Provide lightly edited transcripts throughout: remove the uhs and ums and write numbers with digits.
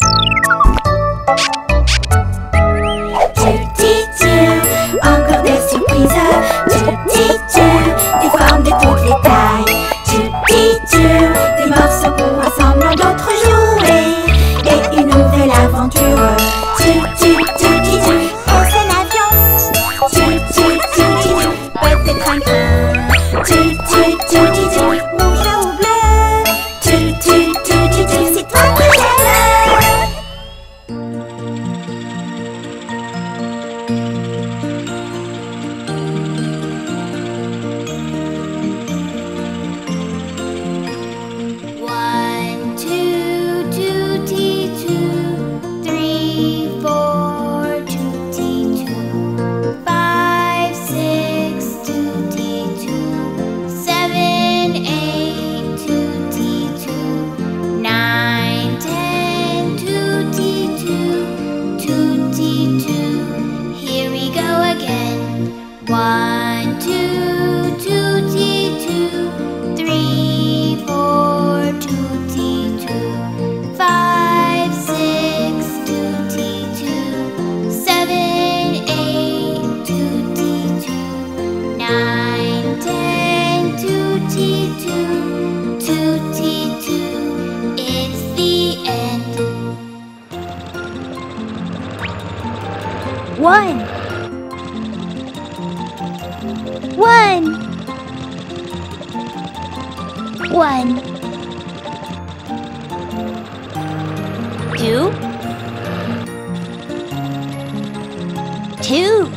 Encore des surprises. Des formes de toutes les tailles. Des morceaux qu'on rassemble en d'autres jouets. Et une nouvelle aventure. Est-ce un avion? Peut-être un train. Rouge ou bleu. C'est toi que j'aime. One, two, tootie two. 3, 4, tootie two. 5, 6, tootie two. 7, 8, tootie two. 9, 10, tootie two. Tootie two. Here we go again. 1, 2, tootie two. 3, 4, tootie two. 5, 6, tootie two. 7, 8, tootie two. 9, 10, tootie two. Tootie two. It's the end. 1 2 2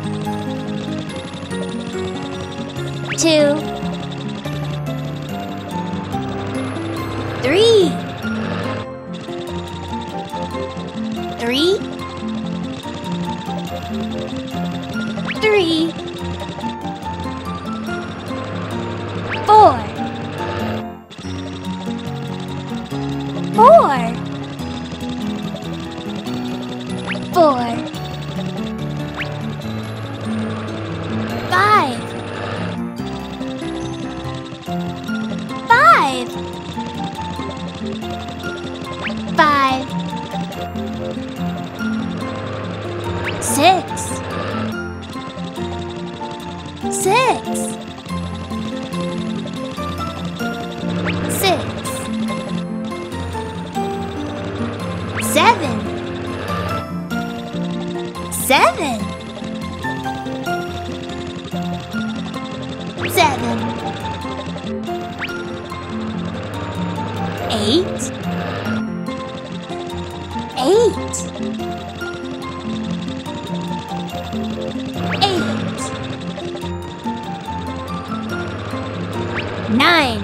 3 3 4 5 6 7 8 9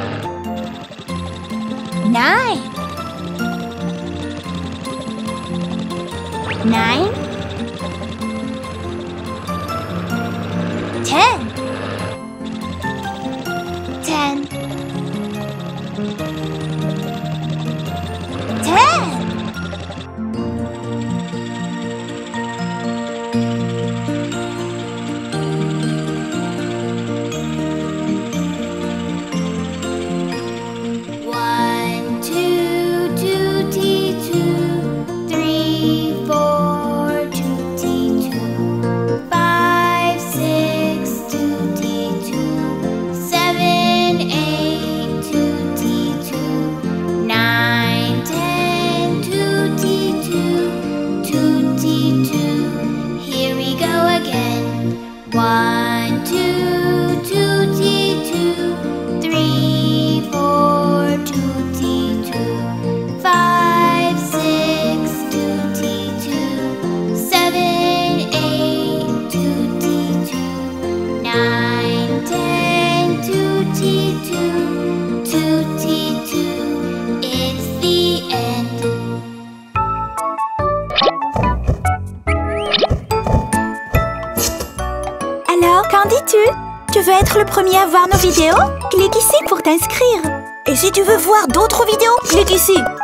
10 1, 2, tootie two. 3, 4, tootie two. 5, 6, tootie two. 7, 8, tootie two. 9, 10, tootie two. Tootie two. Here we go again. 1, 2, tootie two. 3, 4, tootie two. 5, 6, tootie two. 7, 8, tootie two. 9, 10, tootie two. Tootie two. It's the end. Alors, qu'en dis-tu? Tu veux être le premier à voir nos vidéos? Clique ici pour t'inscrire. Et si tu veux voir d'autres vidéos, clique ici.